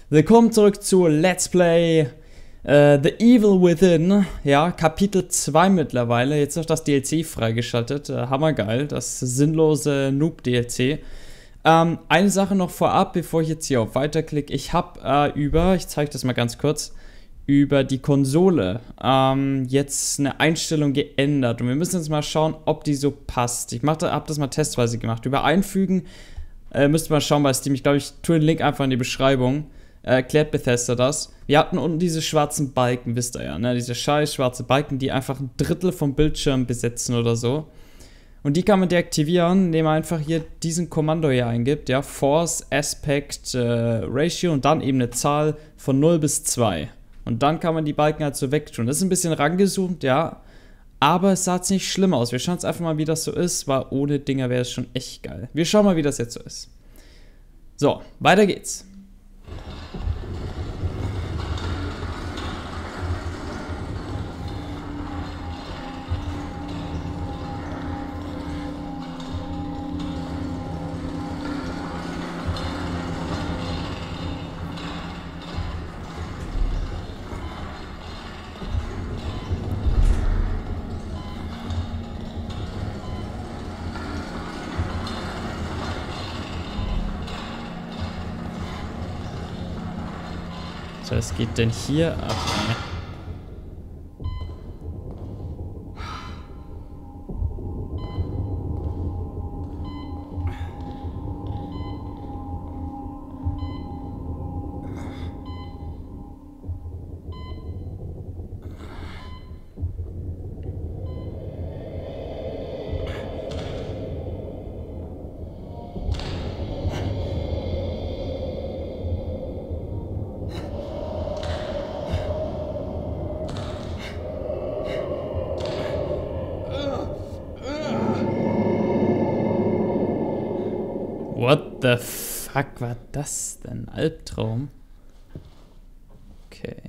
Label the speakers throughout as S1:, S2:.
S1: Willkommen zurück zu Let's Play The Evil Within. Ja, Kapitel 2 mittlerweile. Jetzt noch das DLC freigeschaltet. Hammergeil, das sinnlose Noob-DLC. Eine Sache noch vorab, bevor ich jetzt hier auf Weiterklicke. Ich habe ich zeige das mal ganz kurz, über die Konsole jetzt eine Einstellung geändert. Und wir müssen jetzt mal schauen, ob die so passt. Ich habe das mal testweise gemacht. Über Einfügen müsst ihr mal schauen bei Steam. Ich glaube, ich tue den Link einfach in die Beschreibung. Erklärt Bethesda das. Wir hatten unten diese schwarzen Balken, wisst ihr ja, ne? Diese scheiß schwarze Balken, die einfach ein Drittel vom Bildschirm besetzen oder so. Und die kann man deaktivieren, indem man einfach hier diesen Kommando hier eingibt, ja, Force Aspect Ratio und dann eben eine Zahl von 0 bis 2. Und dann kann man die Balken halt so wegtun. Das ist ein bisschen rangezoomt, ja, aber es sah jetzt nicht schlimm aus. Wir schauen jetzt einfach mal, wie das so ist, weil ohne Dinger wäre es schon echt geil. Wir schauen mal, wie das jetzt so ist. So, weiter geht's. Was geht denn hier ab? What the fuck war das denn? Albtraum? Okay.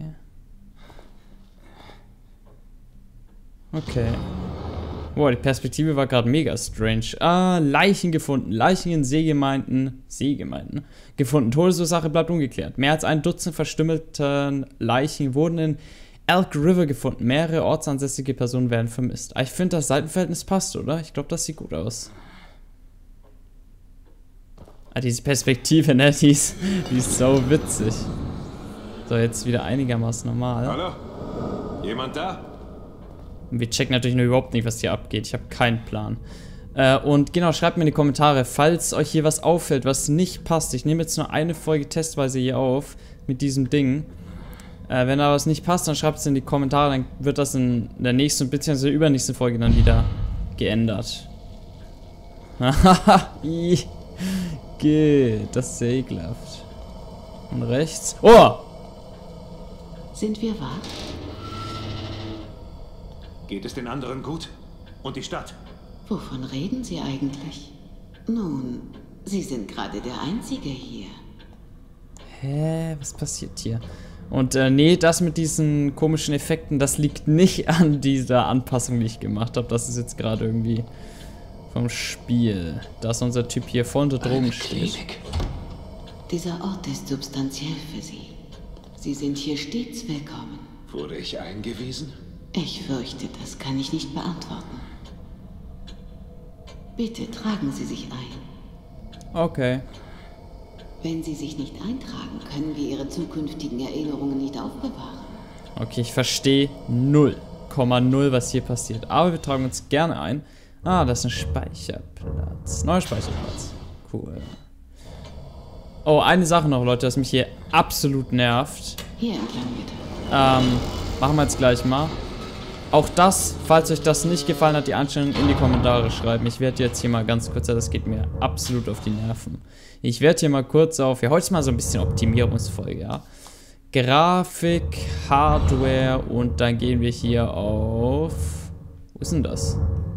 S1: Okay. Boah, die Perspektive war gerade mega strange. Leichen gefunden. Leichen in Seegemeinden gefunden. Todesursache bleibt ungeklärt. Mehr als ein Dutzend verstümmelte Leichen wurden in Elk River gefunden. Mehrere ortsansässige Personen werden vermisst. Ich finde, das Seitenverhältnis passt, oder? Ich glaube, das sieht gut aus. Diese Perspektive, ne, die ist so witzig. So, jetzt wieder einigermaßen normal.
S2: Hallo? Jemand da?
S1: Und wir checken natürlich nur überhaupt nicht, was hier abgeht. Ich habe keinen Plan. Und genau, schreibt mir in die Kommentare, falls euch hier was auffällt, was nicht passt. Ich nehme jetzt nur eine Folge testweise hier auf mit diesem Ding. Wenn da was nicht passt, dann schreibt es in die Kommentare. Dann wird das in der nächsten bzw. übernächsten Folge dann wieder geändert. Haha, geht, das ist sehr ekelhaft. Und rechts. Oh!
S3: Sind wir wach?
S2: Geht es den anderen gut? Und die Stadt?
S3: Wovon reden Sie eigentlich? Nun, Sie sind gerade der Einzige hier.
S1: Hä? Was passiert hier? Und nee, das mit diesen komischen Effekten, das liegt nicht an dieser Anpassung, die ich gemacht habe. Das ist jetzt gerade irgendwie vom Spiel, dass unser Typ hier voll unter Drogen steht.
S3: Dieser Ort ist substanziell für Sie. Sie sind hier stets willkommen.
S2: Wurde ich eingewiesen?
S3: Ich fürchte, das kann ich nicht beantworten. Bitte tragen Sie sich ein.
S1: Okay.
S3: Wenn Sie sich nicht eintragen, können wir Ihre zukünftigen Erinnerungen nicht aufbewahren.
S1: Okay, ich verstehe 0,0, was hier passiert. Aber wir tragen uns gerne ein. Das ist ein Speicherplatz. Neuer Speicherplatz. Cool. Oh, eine Sache noch, Leute, das mich hier absolut nervt.
S3: Hier entlang, bitte.
S1: Machen wir jetzt gleich mal. Auch das, falls euch das nicht gefallen hat, die Einstellungen in die Kommentare schreiben. Ich werde jetzt hier mal ganz kurz, das geht mir absolut auf die Nerven. Ich werde hier mal kurz auf, ja, heute ist mal so ein bisschen Optimierungsfolge, ja. Grafik, Hardware und dann gehen wir hier auf, wo ist denn das?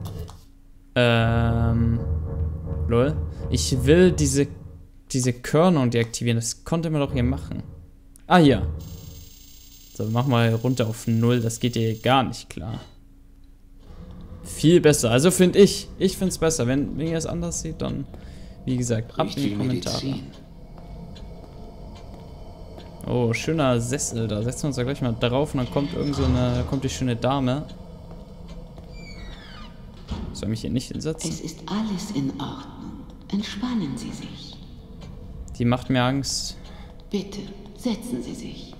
S1: Lol. Ich will diese Körnung deaktivieren. Das konnte man doch hier machen. Hier. So, mach mal runter auf 0. Das geht hier gar nicht klar. Viel besser. Also finde ich. Ich finde es besser. Wenn ihr es anders seht, dann, wie gesagt, ab in die Kommentare. Oh, schöner Sessel. Da setzen wir uns da gleich mal drauf und dann kommt kommt die schöne Dame. Soll ich mich hier nicht hinsetzen?
S3: Es ist alles in Ordnung. Entspannen Sie sich.
S1: Die macht mir Angst.
S3: Bitte, setzen Sie sich.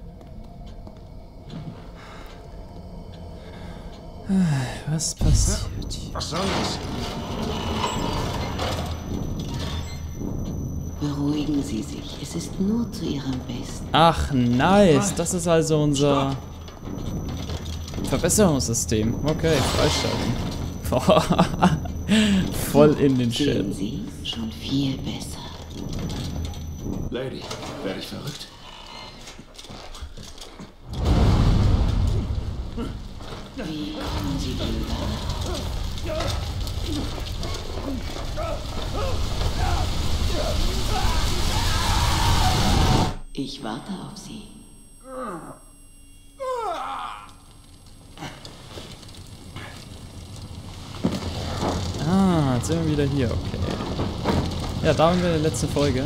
S1: Was passiert hier?
S2: Was soll das?
S3: Beruhigen Sie sich. Es ist nur zu Ihrem Besten.
S1: Ach, nice. Das ist also unser Verbesserungssystem. Okay, freischalten. Voll in den
S3: Sehen
S1: Shit.
S3: Sie, schon viel besser.
S2: Lady, werde ich verrückt?
S3: Wie kommen Sie denn da? Ich warte auf Sie.
S1: Ah, jetzt sind wir wieder hier. Okay. Ja, da waren wir in der letzten Folge.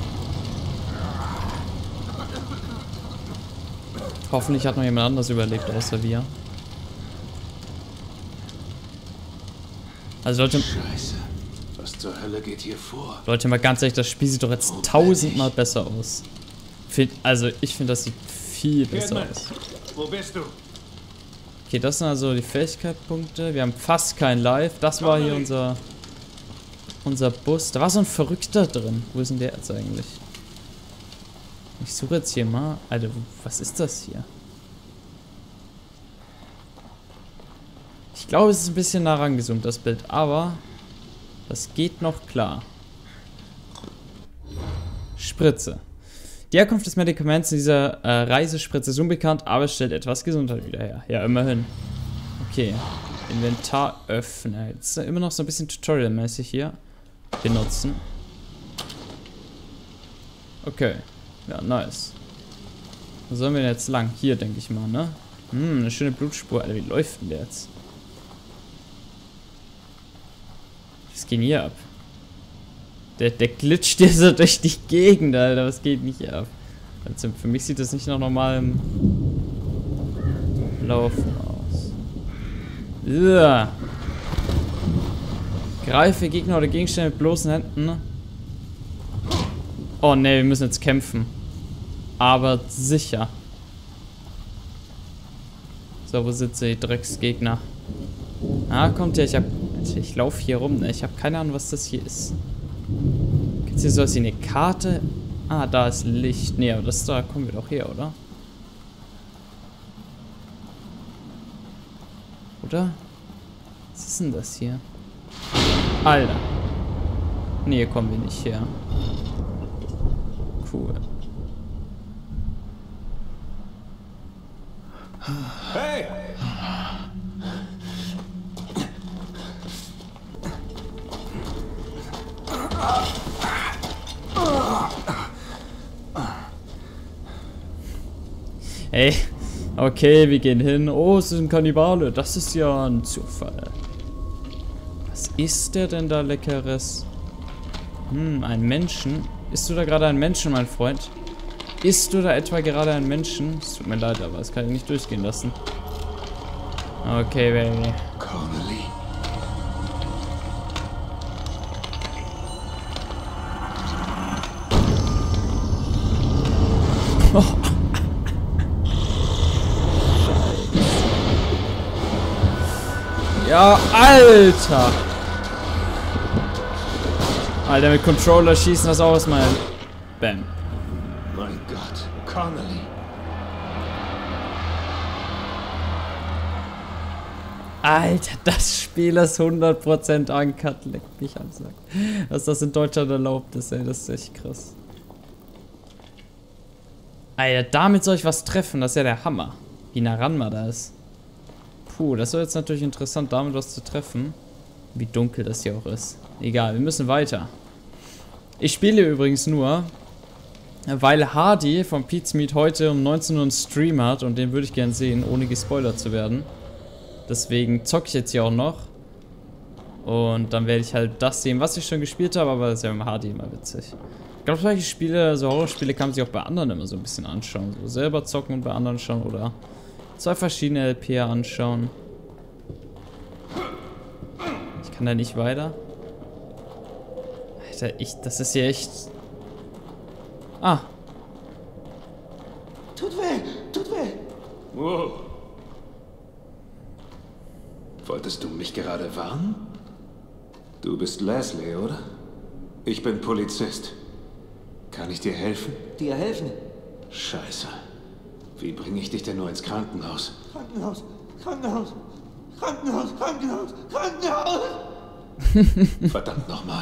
S1: Hoffentlich hat noch jemand anderes überlebt, außer wir. Also
S2: Scheiße. Was zur Hölle geht hier vor?
S1: Leute, mal ganz ehrlich, das Spiel sieht doch jetzt 1000-mal besser aus. Also, ich finde, das sieht viel besser
S2: Kidman,
S1: aus.
S2: wo bist du?
S1: Okay, das sind also die Fähigkeitspunkte. Wir haben fast kein Live. Das war hier unser Bus. Da war so ein Verrückter drin. Wo ist denn der jetzt eigentlich? Ich suche jetzt hier mal. Alter, was ist das hier? Ich glaube, es ist ein bisschen nah rangezoomt, das Bild. Aber das geht noch klar. Spritze. Die Herkunft des Medikaments in dieser Reisespritze ist unbekannt, aber es stellt etwas Gesundheit wieder her. Ja, immerhin. Okay. Inventar öffnen. Jetzt ist immer noch so ein bisschen Tutorial-mäßig hier. Benutzen. Okay. Ja, nice. Wo sollen wir denn jetzt lang? Hier, denke ich mal, ne? Eine schöne Blutspur. Alter, wie läuft denn der jetzt? Was geht denn hier ab? Der glitscht hier so durch die Gegend, Alter. Was geht nicht ab? Also für mich sieht das nicht nach normalem Laufen aus. Uah. Greife Gegner oder Gegenstände mit bloßen Händen. Oh ne, wir müssen jetzt kämpfen. Aber sicher. So, wo sitzt die Drecksgegner? Ah, kommt her. Ich laufe hier rum, ne? Ich habe keine Ahnung, was das hier ist. Gibt's hier sowas wie eine Karte? Ah, da ist Licht. Nee, aber da kommen wir doch her, oder? Oder? Was ist denn das hier? Alter. Nee, hier kommen wir nicht her. Cool.
S2: Hey!
S1: Ey, okay, wir gehen hin. Oh, es ist ein Kannibale. Das ist ja ein Zufall. Was isst der denn da Leckeres? Ein Menschen. Isst du da gerade einen Menschen, mein Freund? Isst du da etwa gerade einen Menschen? Es tut mir leid, aber das kann ich nicht durchgehen lassen. Okay, Baby.
S2: Connelly.
S1: Ja, Alter! Alter, mit Controller schießen das aus, mein... Bam.
S2: Mein Gott, Connelly.
S1: Alter, das Spiel ist 100% uncut. Leckt mich am Sack. Dass das in Deutschland erlaubt ist, ey, das ist echt krass. Alter, damit soll ich was treffen, das ist ja der Hammer. Wie nah ran man da ist. Puh, das wird jetzt natürlich interessant, damit was zu treffen. Wie dunkel das hier auch ist. Egal, wir müssen weiter. Ich spiele übrigens nur, weil Hardy von Pete's Meat heute um 19 Uhr einen Stream hat und den würde ich gern sehen, ohne gespoilert zu werden. Deswegen zocke ich jetzt hier auch noch. Und dann werde ich halt das sehen, was ich schon gespielt habe, aber das ist ja mit Hardy immer witzig. Ich glaube, solche Spiele, so Horrorspiele kann man sich auch bei anderen immer so ein bisschen anschauen. So selber zocken und bei anderen schauen oder 2 verschiedene LP anschauen. Ich kann da nicht weiter. Alter, das ist hier echt... Ah.
S2: Tut weh, tut weh. Wow. Wolltest du mich gerade warnen? Du bist Leslie, oder? Ich bin Polizist. Kann ich dir helfen?
S4: Dir helfen?
S2: Scheiße. Wie bringe ich dich denn nur ins Krankenhaus?
S4: Krankenhaus, Krankenhaus, Krankenhaus, Krankenhaus, Krankenhaus!
S2: Verdammt nochmal.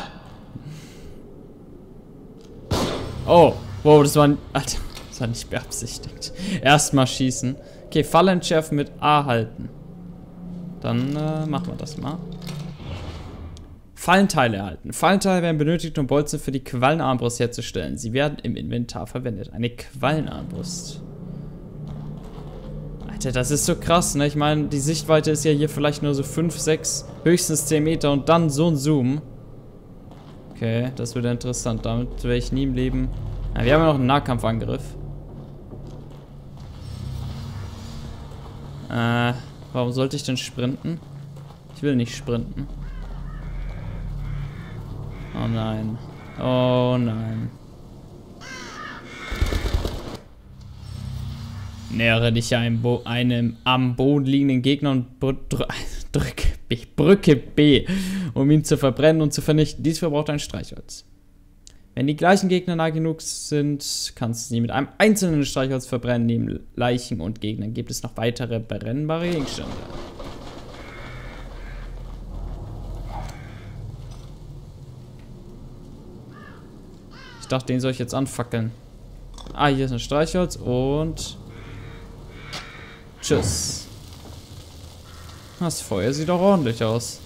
S1: Oh, wow, das war nicht beabsichtigt. Erstmal schießen. Okay, Fall entschärfen mit A halten. Dann machen wir das mal. Fallenteile erhalten. Fallenteile werden benötigt, um Bolzen für die Quallenarmbrust herzustellen. Sie werden im Inventar verwendet. Eine Quallenarmbrust. Alter, das ist so krass, ne? Ich meine, die Sichtweite ist ja hier vielleicht nur so 5, 6, höchstens 10 Meter und dann so ein Zoom. Okay, das wird interessant. Damit werde ich nie im Leben... Ja, wir haben ja noch einen Nahkampfangriff. Warum sollte ich denn sprinten? Ich will nicht sprinten. Oh nein. Oh nein. Nähere dich einem am Boden liegenden Gegner und Brücke B, um ihn zu verbrennen und zu vernichten. Dies verbraucht ein Streichholz. Wenn die gleichen Gegner nah genug sind, kannst du sie mit einem einzelnen Streichholz verbrennen. Neben Leichen und Gegnern gibt es noch weitere brennbare Gegenstände. Ich dachte, den soll ich jetzt anfackeln. Ah, hier ist ein Streichholz und... Tschüss. Das Feuer sieht auch ordentlich aus.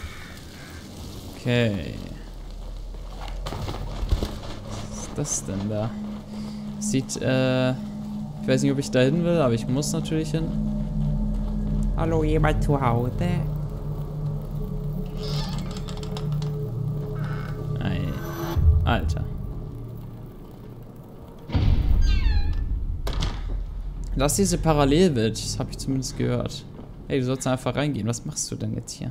S1: Okay. Was ist das denn da? Sieht, ich weiß nicht, ob ich da hin will, aber ich muss natürlich hin. Hallo, jemand zu Hause? Alter. Lass diese Parallelwelt, das habe ich zumindest gehört. Ey, du sollst einfach reingehen. Was machst du denn jetzt hier?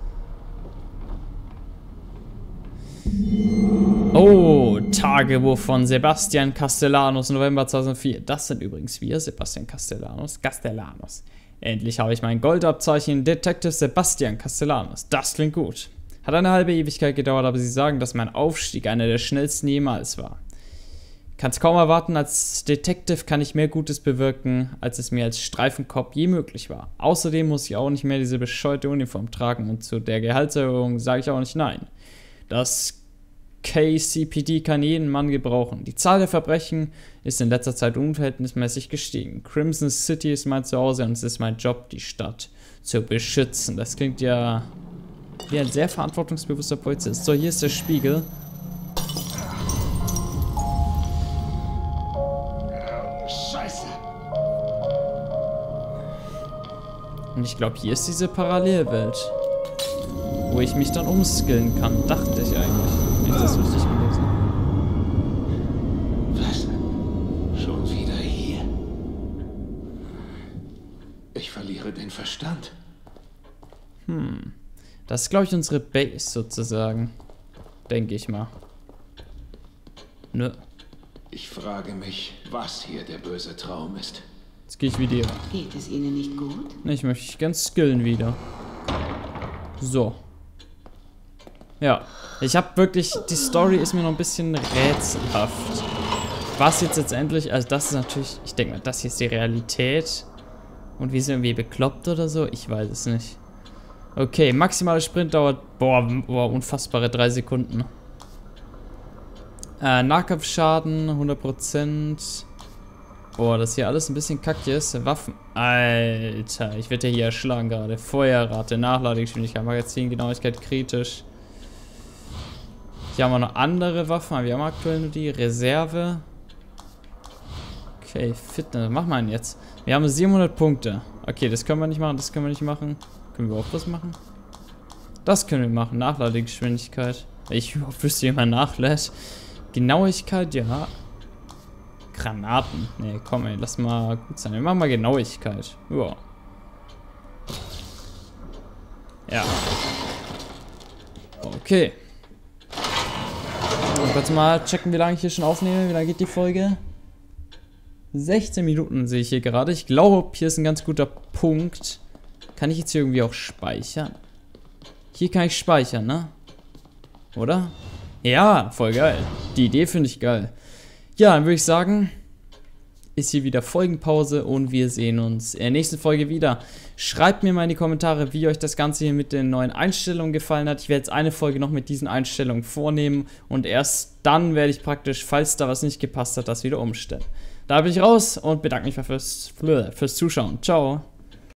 S1: Oh, Tagebuch von Sebastian Castellanos, November 2004. Das sind übrigens wir, Sebastian Castellanos. Endlich habe ich mein Goldabzeichen, Detective Sebastian Castellanos. Das klingt gut. Hat eine halbe Ewigkeit gedauert, aber sie sagen, dass mein Aufstieg einer der schnellsten jemals war. Kann's kaum erwarten, als Detective kann ich mehr Gutes bewirken, als es mir als Streifenkopf je möglich war. Außerdem muss ich auch nicht mehr diese bescheuerte Uniform tragen und zu der Gehaltserhöhung sage ich auch nicht nein. Das KCPD kann jeden Mann gebrauchen. Die Zahl der Verbrechen ist in letzter Zeit unverhältnismäßig gestiegen. Crimson City ist mein Zuhause und es ist mein Job, die Stadt zu beschützen. Das klingt ja wie ein sehr verantwortungsbewusster Polizist. So, hier ist der Spiegel.
S2: Scheiße.
S1: Und ich glaube, hier ist diese Parallelwelt, wo ich mich dann umskillen kann. Dachte ich eigentlich. Ist das richtig gewesen?
S2: Was? Schon wieder hier? Ich verliere den Verstand.
S1: Das ist, glaube ich, unsere Base sozusagen. Denke ich mal. Nö.
S2: Ich frage mich, was hier der böse Traum ist.
S1: Jetzt gehe ich wieder.
S3: Geht es Ihnen nicht gut?
S1: Ich möchte mich ganz skillen wieder. So. Ja. Ich habe wirklich... Die Story ist mir noch ein bisschen rätselhaft. Was jetzt letztendlich... Also das ist natürlich... Ich denke mal, das hier ist die Realität. Und wir sind irgendwie bekloppt oder so. Ich weiß es nicht. Okay, maximale Sprintdauer... Boah, unfassbare 3 Sekunden. Nahkampfschaden, 100%. Boah, das hier alles ein bisschen kacke ist. Waffen. Alter, ich werde ja hier erschlagen gerade. Feuerrate, Nachladegeschwindigkeit, Magazin, Genauigkeit kritisch. Hier haben wir noch andere Waffen, aber wir haben aktuell nur die Reserve. Okay, Fitness. Was machen wir denn jetzt? Wir haben 700 Punkte. Okay, das können wir nicht machen, das können wir nicht machen. Können wir auch was machen? Das können wir machen, Nachladegeschwindigkeit. Ich wüsste, wie man nachlädt. Genauigkeit, ja. Granaten. Nee, komm ey, lass mal gut sein. Wir machen mal Genauigkeit. Ja. Ja. Okay. Kurz mal checken, wie lange ich hier schon aufnehme. Wie lange geht die Folge? 16 Minuten sehe ich hier gerade. Ich glaube, hier ist ein ganz guter Punkt. Kann ich jetzt hier irgendwie auch speichern? Hier kann ich speichern, ne? Oder? Ja, voll geil. Die Idee finde ich geil. Ja, dann würde ich sagen, ist hier wieder Folgenpause und wir sehen uns in der nächsten Folge wieder. Schreibt mir mal in die Kommentare, wie euch das Ganze hier mit den neuen Einstellungen gefallen hat. Ich werde jetzt eine Folge noch mit diesen Einstellungen vornehmen und erst dann werde ich praktisch, falls da was nicht gepasst hat, das wieder umstellen. Da bin ich raus und bedanke mich fürs Zuschauen. Ciao.